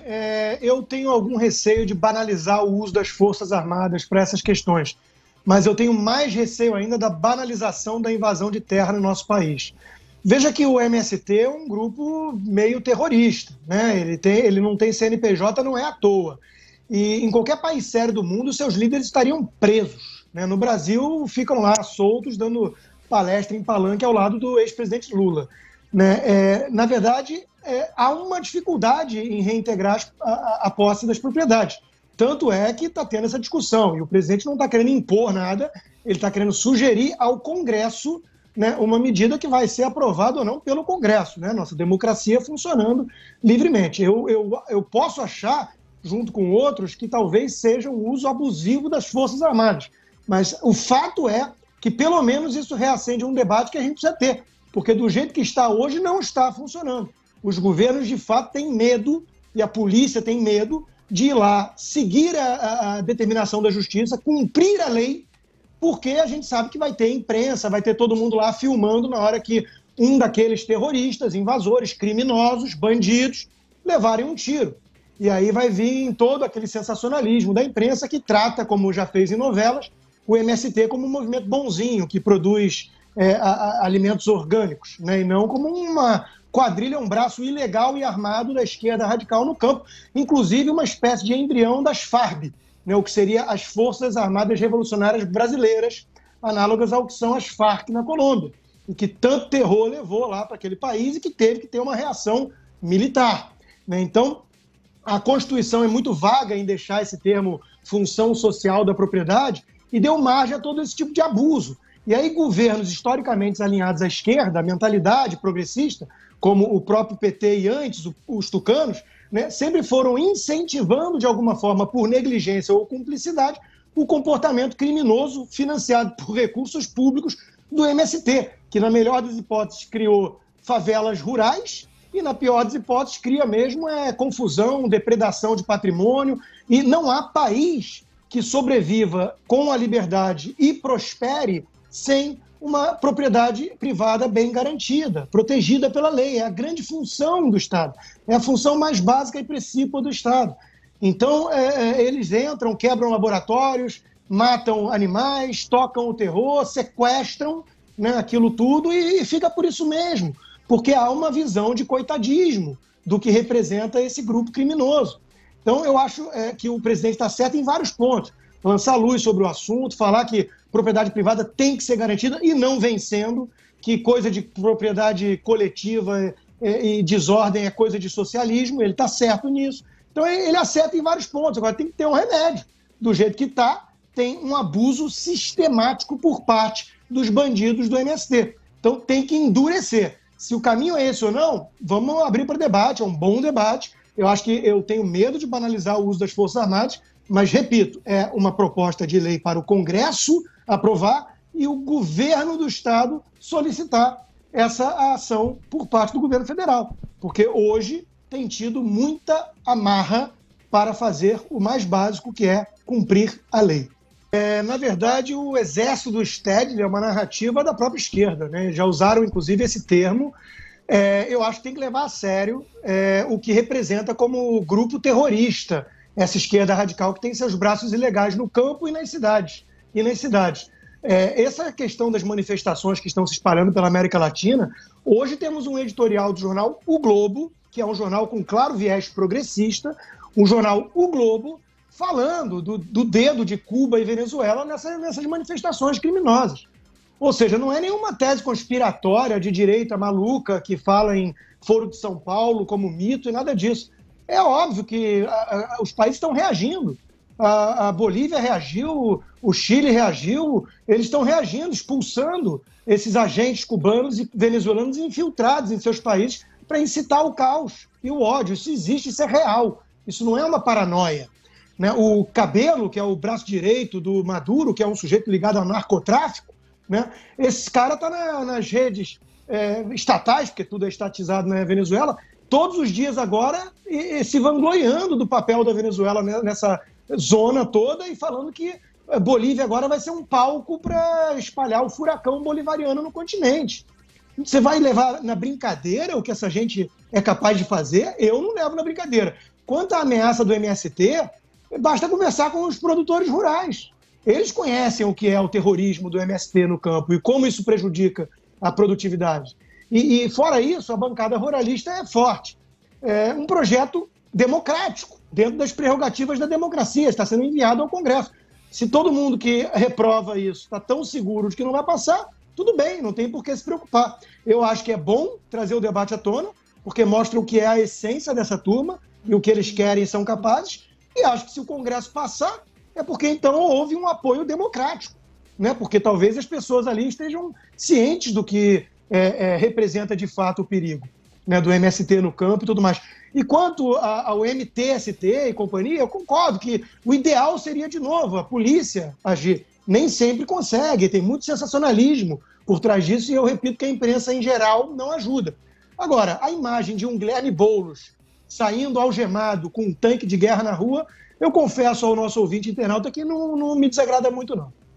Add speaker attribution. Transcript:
Speaker 1: eu tenho algum receio de banalizar o uso das Forças Armadas para essas questões, mas eu tenho mais receio ainda da banalização da invasão de terra no nosso país. Veja que o MST é um grupo meio terrorista, né? Ele não tem CNPJ, não é à toa. E em qualquer país sério do mundo, seus líderes estariam presos, né? No Brasil, ficam lá soltos, dando palestra em palanque ao lado do ex-presidente Lula, né? Na verdade, há uma dificuldade em reintegrar a posse das propriedades. Tanto é que está tendo essa discussão. E o presidente não está querendo impor nada, ele está querendo sugerir ao Congresso, né, uma medida que vai ser aprovada ou não pelo Congresso, né? Nossa democracia funcionando livremente. Eu posso achar, junto com outros, que talvez seja um uso abusivo das Forças Armadas. Mas o fato é que, pelo menos, isso reacende um debate que a gente precisa ter. Porque do jeito que está hoje, não está funcionando. Os governos, de fato, têm medo, e a polícia tem medo, de ir lá, seguir a determinação da justiça, cumprir a lei, porque a gente sabe que vai ter imprensa, vai ter todo mundo lá filmando na hora que um daqueles terroristas, invasores, criminosos, bandidos, levarem um tiro. E aí vai vir todo aquele sensacionalismo da imprensa que trata, como já fez em novelas, o MST como um movimento bonzinho, que produz alimentos orgânicos, né? E não como uma quadrilha, um braço ilegal e armado da esquerda radical no campo, inclusive uma espécie de embrião das Farc, né, o que seria as Forças Armadas Revolucionárias Brasileiras, análogas ao que são as Farc na Colômbia, e que tanto terror levou lá para aquele país e que teve que ter uma reação militar, né? Então, a Constituição é muito vaga em deixar esse termo função social da propriedade e deu margem a todo esse tipo de abuso. E aí governos historicamente alinhados à esquerda, a mentalidade progressista, como o próprio PT e antes os tucanos, né, sempre foram incentivando de alguma forma, por negligência ou cumplicidade, o comportamento criminoso financiado por recursos públicos do MST, que na melhor das hipóteses criou favelas rurais e na pior das hipóteses cria mesmo confusão, depredação de patrimônio, e não há país que sobreviva com a liberdade e prospere sem uma propriedade privada bem garantida, protegida pela lei. É a grande função do Estado, é a função mais básica e principal do Estado. Então, eles entram, quebram laboratórios, matam animais, tocam o terror, sequestram, né, aquilo tudo e fica por isso mesmo, porque há uma visão de coitadismo do que representa esse grupo criminoso. Então, eu acho que o presidente está certo em vários pontos. Lançar luz sobre o assunto, falar que propriedade privada tem que ser garantida e não vem sendo, que coisa de propriedade coletiva e desordem é coisa de socialismo, ele está certo nisso. Então ele acerta em vários pontos. Agora tem que ter um remédio. Do jeito que está, tem um abuso sistemático por parte dos bandidos do MST. Então tem que endurecer. Se o caminho é esse ou não, vamos abrir para debate, é um bom debate. Eu acho que eu tenho medo de banalizar o uso das Forças Armadas, mas, repito, é uma proposta de lei para o Congresso aprovar e o governo do Estado solicitar essa ação por parte do governo federal. Porque hoje tem tido muita amarra para fazer o mais básico, que é cumprir a lei. Na verdade, o exército do Stedley é uma narrativa da própria esquerda, né? Já usaram, inclusive, esse termo. Eu acho que tem que levar a sério o que representa como grupo terrorista essa esquerda radical que tem seus braços ilegais no campo e nas cidades. Essa questão das manifestações que estão se espalhando pela América Latina, hoje temos um editorial do jornal O Globo, que é um jornal com claro viés progressista, um jornal O Globo, falando do dedo de Cuba e Venezuela nessas manifestações criminosas. Ou seja, não é nenhuma tese conspiratória de direita maluca que fala em Foro de São Paulo como mito e nada disso. É óbvio que os países estão reagindo. A Bolívia reagiu, o Chile reagiu, eles estão reagindo, expulsando esses agentes cubanos e venezuelanos infiltrados em seus países para incitar o caos e o ódio. Isso existe, isso é real. Isso não é uma paranoia, né? O Cabello, que é o braço direito do Maduro, que é um sujeito ligado ao narcotráfico, né? Esse cara está nas redes estatais, porque tudo é estatizado na Venezuela, todos os dias agora se vangloriando do papel da Venezuela nessa zona toda e falando que a Bolívia agora vai ser um palco para espalhar o furacão bolivariano no continente. Você vai levar na brincadeira o que essa gente é capaz de fazer? Eu não levo na brincadeira. Quanto à ameaça do MST, basta conversar com os produtores rurais. Eles conhecem o que é o terrorismo do MST no campo e como isso prejudica a produtividade. E fora isso, a bancada ruralista é forte. É um projeto democrático, dentro das prerrogativas da democracia, está sendo enviado ao Congresso. Se todo mundo que reprova isso está tão seguro de que não vai passar, tudo bem, não tem por que se preocupar. Eu acho que é bom trazer o debate à tona, porque mostra o que é a essência dessa turma e o que eles querem e são capazes, e acho que se o Congresso passar, é porque então houve um apoio democrático, né? Porque talvez as pessoas ali estejam cientes do que representa de fato o perigo, né, do MST no campo e tudo mais. E quanto ao MTST e companhia, eu concordo que o ideal seria, de novo, a polícia agir. Nem sempre consegue, tem muito sensacionalismo por trás disso, e eu repito que a imprensa, em geral, não ajuda. Agora, a imagem de um Guilherme Boulos saindo algemado com um tanque de guerra na rua, eu confesso ao nosso ouvinte internauta que não me desagrada muito, não.